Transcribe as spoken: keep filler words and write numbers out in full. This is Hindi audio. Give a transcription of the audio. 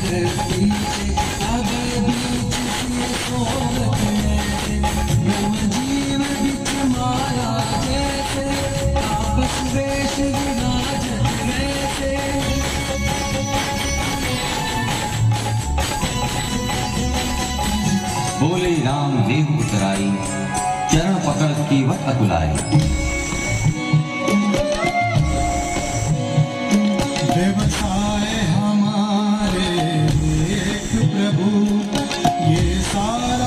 बोले राम देव उतराई, चरण पकड़ की वत अकुलाई। व्यवसाय हमारे देख प्रभु, ये सारे